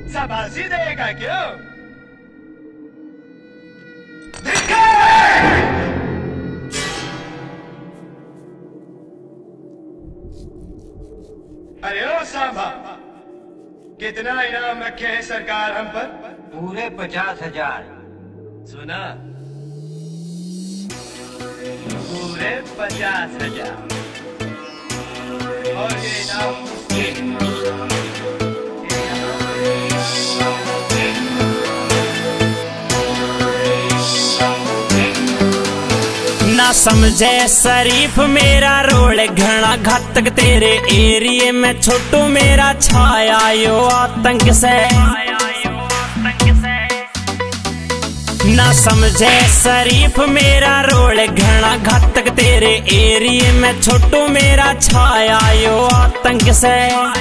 शाबाशी देगा क्यों? अरे ओ सांबा, कितना इनाम रखे हैं सरकार हम पर? पूरे 50,000। सुना? पूरे 50,000। और ये इनाम ना समझे शरीफ मेरा रोल घना घातक तेरे एरिए में छोटू मेरा छाया यो आतंक से। ना समझे शरीफ मेरा रोल घना घातक तेरे एरिए में छोटू मेरा छाया यो आतंक से।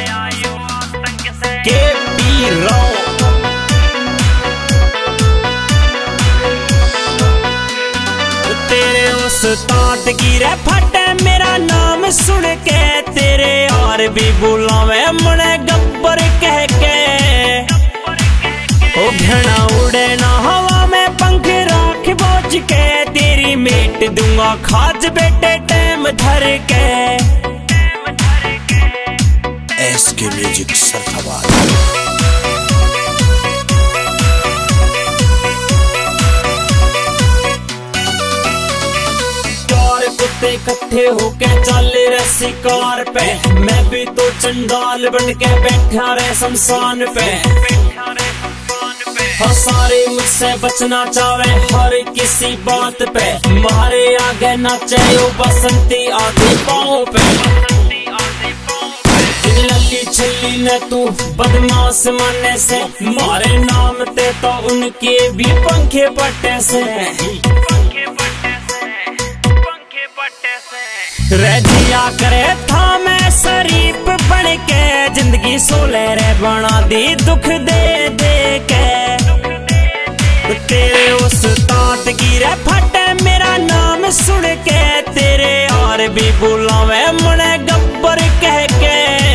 के पी रो तेरे उस तांत की रे फटे मेरा नाम सुन के तेरे और भी बुलावे मुड़े गब्बर कह के। ओ घना उड़े ना हवा में पंख राख बोझ के तेरी मेट दूंगा खाज बेटे टैम धर के। एसके म्यूजिक सरथाबाद। कुत्ते इकट्ठे होके चल रे शिकार पे, मैं भी तो चंडाल बन के बैठा रे शमशान पे। हाँ सारे मुझसे बचना चाहे हर किसी बात पे, मारे आगे नाचे ओ बसंती आधी पाँव पे। लल्ली छल्ली ने तू बदमाश मानने से, मारे नाम ते तो उनके भी पंखे पट्टे से। रजिया करे था मैं शरीफ बन के, जिंदगी सोले रे बना दी दुख दे दे के। तेरे उस तांत की रे फटे मेरा नाम सुन के तेरे और भी बुलावे मुड़े गब्बर कह के।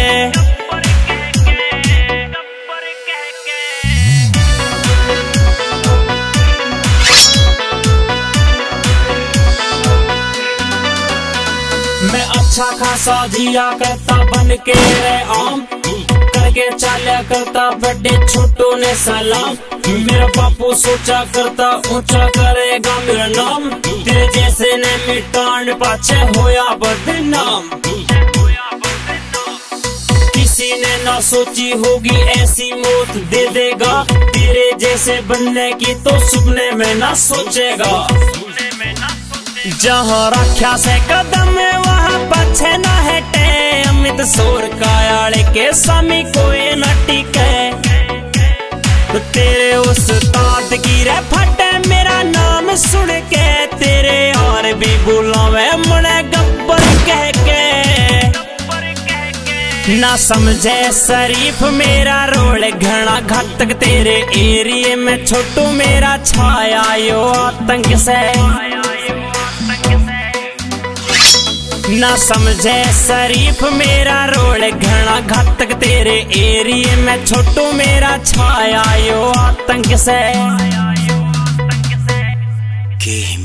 मैं अच्छा खासा जिया करता बन के रे आम, करके चाल्या करता बड़े छोटों ने सलाम। मेरा बापू सोचा करता ऊंचा करेगा मेरा नाम, तेरे जैसे ने मिटान पाछे होया बदनाम। किसी ने ना सोची होगी ऐसी मौत दे देगा, तेरे जैसे बनने की तो सुपने में ना सोचेगा। जहाँ रख्या से कदम वहाँ पछे न हटे, अमित सोर कायाले के स्वामी कोई न टिके। तेरे उस तांत की रे फटे मेरा नाम सुन के तेरे और भी बुलावे मुड़े गब्बर कह के। ना समझे शरीफ मेरा रोल घना घातक तेरे एरिए में छोटू मेरा छाया यो आतंक से। ना समझे शरीफ मेरा रोल घना घातक तेरे एरिए में छोटू मेरा छाया यो आतंक से।